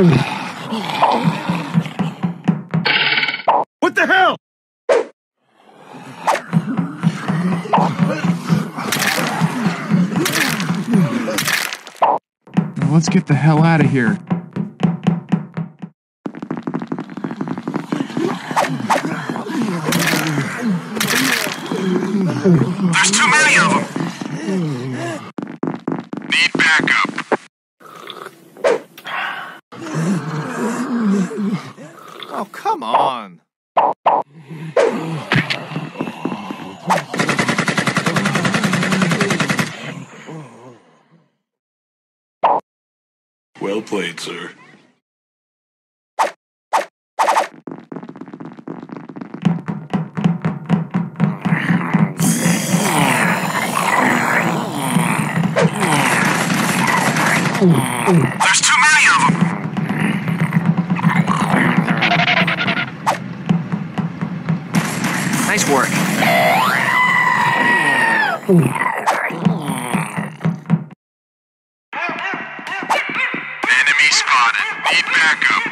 What the hell? Now let's get the hell out of here. There's too many of them! Need backup. Oh, come on. Well played, sir. There's too many of them! Nice work. Enemy spotted. Need backup.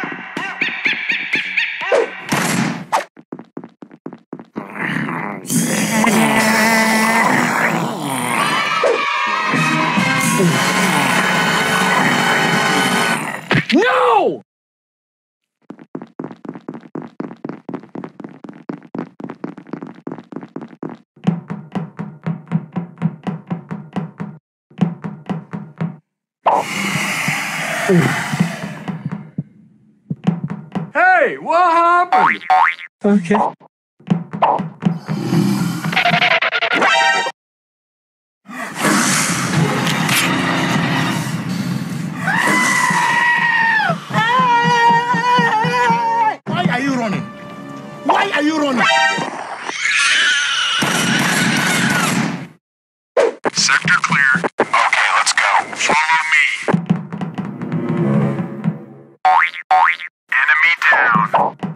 No! Hey, what happened? Okay. Why are you running? Why are you running? Sector clear. Okay, let's go. Follow me. Enemy down.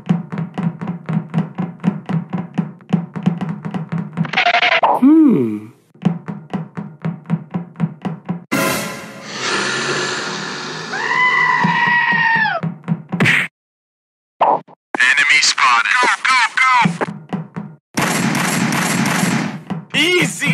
Enemy spotted. Go, go, go! Easy!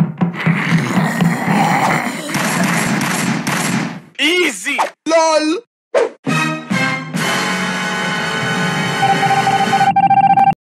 Easy! LOL!